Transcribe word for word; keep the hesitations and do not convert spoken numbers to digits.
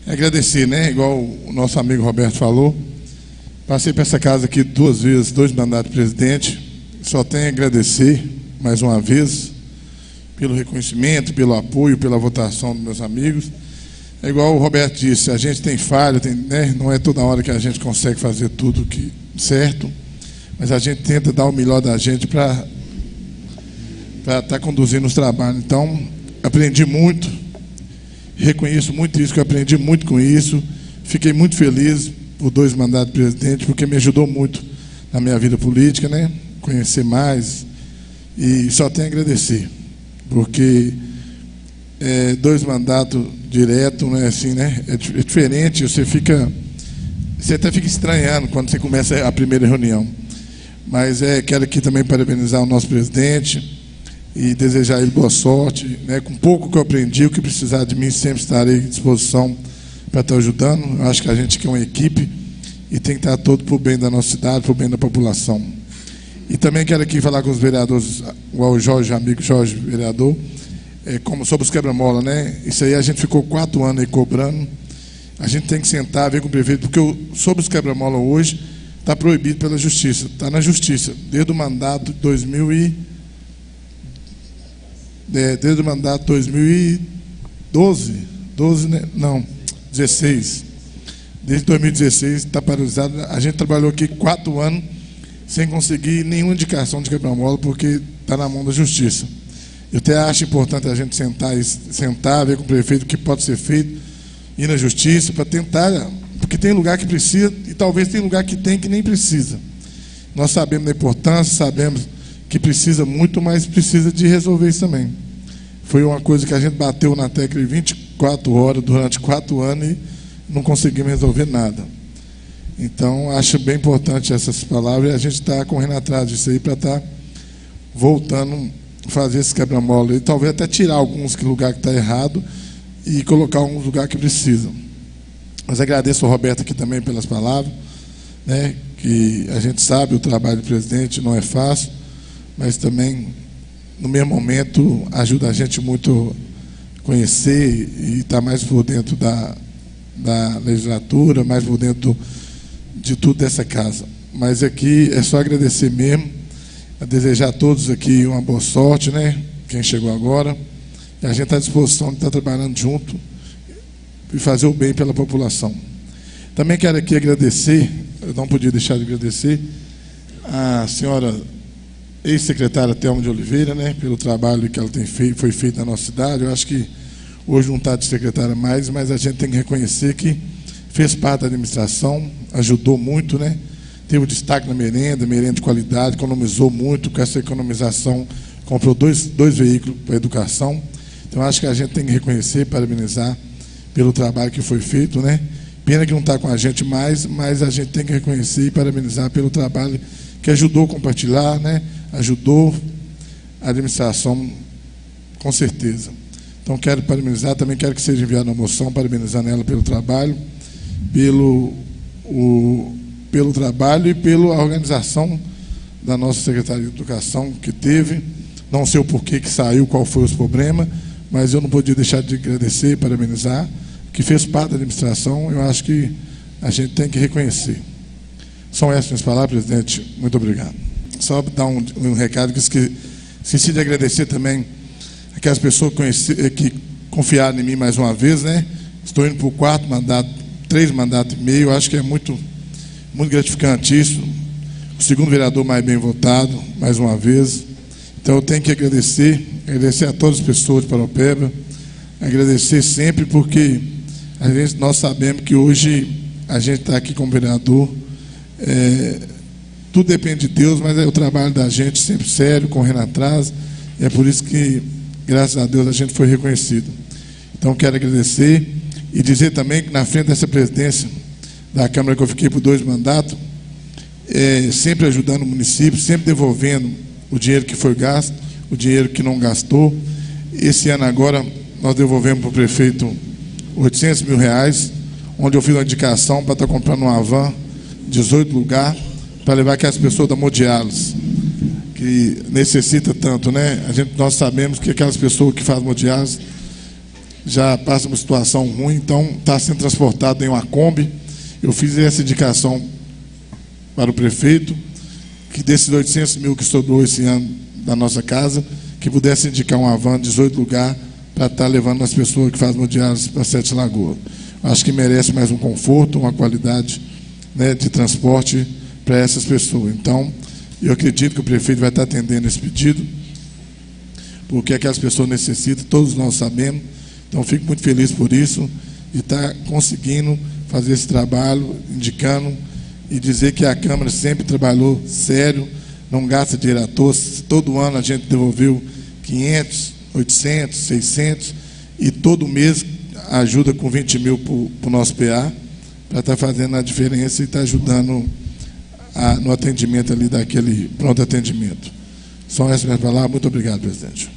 Agradecer, né? Igual o nosso amigo Roberto falou, passei por essa casa aqui duas vezes, dois mandatos de presidente, só tenho a agradecer mais uma vez pelo reconhecimento, pelo apoio, pela votação dos meus amigos. É igual o Roberto disse, a gente tem falha, tem, né? Não é toda hora que a gente consegue fazer tudo que certo, mas a gente tenta dar o melhor da gente para para estar conduzindo os trabalhos. Então, aprendi muito, reconheço muito isso, que eu aprendi muito com isso, fiquei muito feliz por dois mandatos de presidente, porque me ajudou muito na minha vida política, né? Conhecer mais, e só tenho a agradecer, porque é, dois mandatos direto, né, assim, né, é, é diferente, você fica, você até fica estranhando quando você começa a primeira reunião. Mas é, quero aqui também parabenizar o nosso presidente e desejar a ele boa sorte, né, com pouco que eu aprendi, o que precisar de mim, sempre estarei à disposição para estar ajudando. Eu acho que a gente quer uma equipe e tem que estar todo para o bem da nossa cidade, para o bem da população. E também quero aqui falar com os vereadores, igual o Jorge, amigo Jorge, vereador, é, como sobre os quebra-mola, né? Isso aí a gente ficou quatro anos aí cobrando. A gente tem que sentar, ver com o prefeito, porque o, sobre os quebra-mola hoje está proibido pela justiça, está na justiça, desde o mandato de dois mil e é, desde o mandato dois mil e doze, doze, né? Não, dezesseis. Desde dois mil e dezesseis está paralisado. A gente trabalhou aqui quatro anos sem conseguir nenhuma indicação de quebra-mola, porque está na mão da justiça. Eu até acho importante a gente sentar, e, sentar, ver com o prefeito o que pode ser feito, ir na justiça, para tentar, porque tem lugar que precisa, e talvez tem lugar que tem que nem precisa. Nós sabemos da importância, sabemos que precisa muito, mas precisa de resolver isso também. Foi uma coisa que a gente bateu na tecla em vinte e quatro horas, durante quatro anos, e não conseguimos resolver nada. Então, acho bem importante essas palavras, e a gente está correndo atrás disso aí para estar tá voltando a fazer esse quebra-mola, e talvez até tirar alguns lugares que está errado e colocar alguns lugares que precisam. Mas agradeço ao Roberto aqui também pelas palavras, né, que a gente sabe o trabalho do presidente não é fácil, mas também, no mesmo momento, ajuda a gente muito a conhecer e estar mais por dentro da, da legislatura, mais por dentro de tudo dessa casa. Mas aqui é só agradecer mesmo, a desejar a todos aqui uma boa sorte, né? Quem chegou agora. E a gente está à disposição de estar trabalhando junto e fazer o bem pela população. Também quero aqui agradecer, eu não podia deixar de agradecer, a senhora ex-secretária Thelma de Oliveira, né, pelo trabalho que ela tem feito, foi feito na nossa cidade. Eu acho que hoje não está de secretária mais, mas a gente tem que reconhecer que fez parte da administração, ajudou muito, né? Teve destaque na merenda, merenda de qualidade, economizou muito. Com essa economização, comprou dois, dois veículos para a educação. Então, acho que a gente tem que reconhecer e parabenizar pelo trabalho que foi feito, né? Pena que não está com a gente mais, mas a gente tem que reconhecer e parabenizar pelo trabalho que ajudou a compartilhar, né? Ajudou a administração, com certeza. Então, quero parabenizar, também quero que seja enviada uma moção parabenizando ela pelo trabalho, pelo, o, pelo trabalho e pela organização da nossa Secretaria de Educação que teve. Não sei o porquê que saiu, qual foi os problemas, mas eu não podia deixar de agradecer e parabenizar, que fez parte da administração. Eu acho que a gente tem que reconhecer. São essas minhas palavras, presidente. Muito obrigado. Só dar um, um recado que esque, esqueci de agradecer também aquelas pessoas que, conheci, que confiaram em mim mais uma vez, né? Estou indo para o quarto mandato, três mandatos e meio. Acho que é muito, muito gratificante isso. O segundo vereador mais bem votado, mais uma vez. Então, eu tenho que agradecer, agradecer a todas as pessoas de Paraupeba, agradecer sempre, porque a gente, nós sabemos que hoje a gente está aqui como vereador, é, tudo depende de Deus, mas é o trabalho da gente sempre sério, correndo atrás, e é por isso que, graças a Deus, a gente foi reconhecido. Então, quero agradecer e dizer também que, na frente dessa presidência da Câmara que eu fiquei por dois mandatos, é, sempre ajudando o município, sempre devolvendo o dinheiro que foi gasto, o dinheiro que não gastou. Esse ano agora, nós devolvemos para o prefeito oitocentos mil reais, onde eu fiz uma indicação para estar comprando uma van, dezoito lugares, para levar aquelas pessoas da hemodiálise, que necessita tanto, né? A gente, nós sabemos que aquelas pessoas que fazem hemodiálise já passa uma situação ruim, então está sendo transportado em uma Kombi. Eu fiz essa indicação para o prefeito, que desses oitocentos mil que sobrou esse ano da nossa casa, que pudesse indicar uma van de dezoito lugares para estar levando as pessoas que fazem diários para Sete Lagoas. Acho que merece mais um conforto, uma qualidade, né, de transporte para essas pessoas. Então, eu acredito que o prefeito vai estar atendendo esse pedido, porque aquelas pessoas necessitam, todos nós sabemos. Então, fico muito feliz por isso, e estar conseguindo fazer esse trabalho, indicando e dizer que a Câmara sempre trabalhou sério, não gasta dinheiro à toa. Todo ano a gente devolveu quinhentos, oitocentos, seiscentos, e todo mês ajuda com vinte mil para o nosso P A, para estar fazendo a diferença e estar ajudando a, no atendimento ali daquele pronto atendimento. Só essa minha palavra. Muito obrigado, presidente.